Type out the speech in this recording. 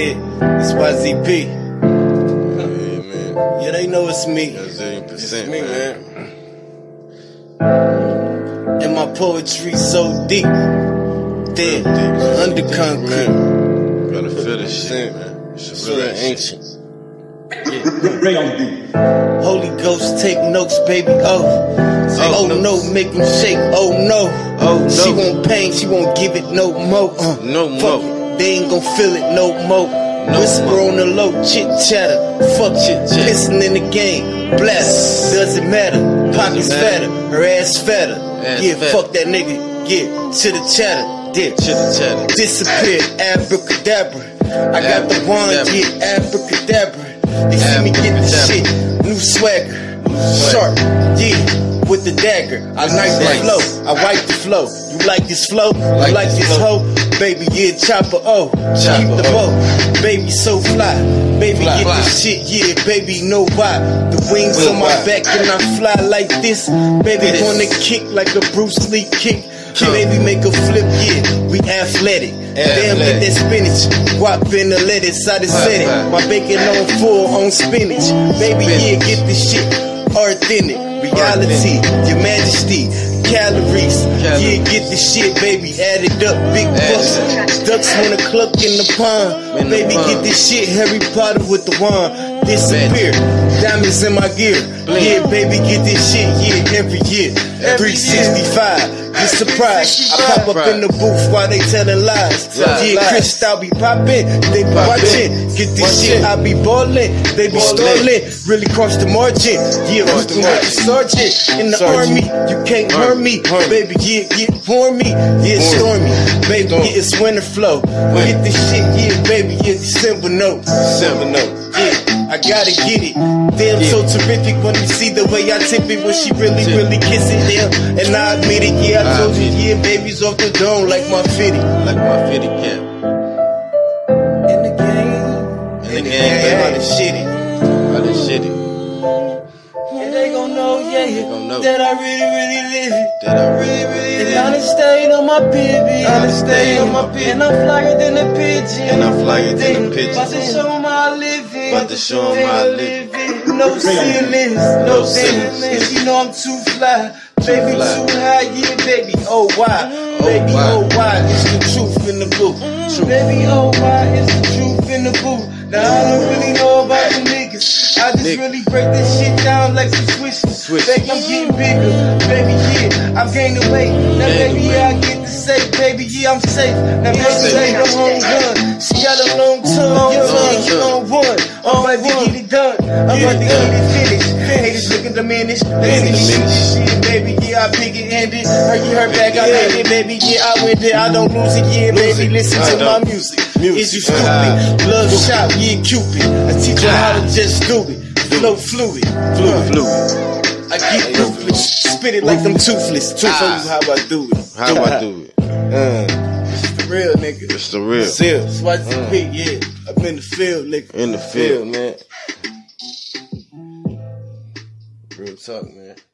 Yeah, it's YZP. Yeah, man. Yeah, they know it's me. That's 80%, It's me, man. And my poetry so deep, dead, under concrete. Gotta feel this shit, man. It's Real real ancient. Yeah. Holy Ghost, take notes, baby. Oh no, make them shake. Oh no, she want pain, she won't give it no more. No Fuck more. it, they ain't gon' feel it no more. Whisper on the low, chit chatter. Fuck shit, pissing in the game. Blast, doesn't matter. Pockets fatter, her ass fatter. Yeah, fuck that nigga. Yeah, chitter chatter. Dip, Chitter chatter. disappear. Abracadabra. I got the wand, yeah, abracadabra. They see me get the shit, new swagger, sharp, yeah, with the dagger. I knife the flow, I wipe the flow. You like this flow? You like this hoe? Baby, yeah, chopper, keep the bow. Baby, so fly. Baby, get this shit, yeah, baby, know why. The wings on my back and I fly like this. Baby, wanna kick like a Bruce Lee kick. Baby, make a flip, yeah, we athletic. Damn, get that spinach. Guap in the lettuce, I just said it. My bacon on full on spinach. Baby, yeah, get this shit authentic. Reality, your majesty, calories. Yeah, get this shit, baby, add it up, big bucks. Ducks wanna cluck in the pond. Baby, get this shit, Harry Potter with the wand. Disappear, diamonds in my gear. Yeah, baby, get this shit, yeah, every year. 365. You surprised, I pop up in the booth while they telling lies. Yeah, Crystal be poppin', they be watchin'. Get this shit, I be ballin', they be stallin'. Really cross the margin, yeah, working with the sergeant in the army. You can't hurt me, baby, yeah, warm me, yeah, stormy. Baby, yeah, it's winter flow. Get this shit, yeah, baby, yeah, December note. Yeah, I gotta get it. Damn, so terrific when you see the way I tip it when she really kiss it. Damn, and I admit it, yeah, I told you, yeah, baby's off the dome like my fitty. Like my fitty cap. In the game, I done shitty. And they gon' know, yeah, that I really live it. And I done stayed on my pivot. And I'm flyer than a pigeon. About to show 'em how I live it. No ceilings, no ceilings. And you know I'm too fly. Baby, too high, yeah, baby, oh why? Baby, oh why? It's the truth in the booth. Baby, oh why? It's the truth in the booth. Now I don't really know about the niggas. I just really break this shit down like some switches. Baby, I'm getting bigger. Baby, yeah, I'm gaining weight. Now, baby, yeah, I get to say, baby, yeah, I'm safe. Now, baby, say the home run. She got a long tongue, you on one. I'm about to get it done. I'm about to get it finished. Haters looking diminished. Shit, baby, yeah, I pick it ended. Her back, I made it, baby, yeah, I win it. I don't lose it, yeah, baby, listen to my music. Is you stupid? Love shot, yeah, Cupid. I teach you how to just do it. Flow fluid. I get ruthless. Spit it like them toothless. Show you how I do it. It's the real, nigga. It's the real. It's YZP, yeah. I'm in the field, nigga. In the field, man. Real talk, man.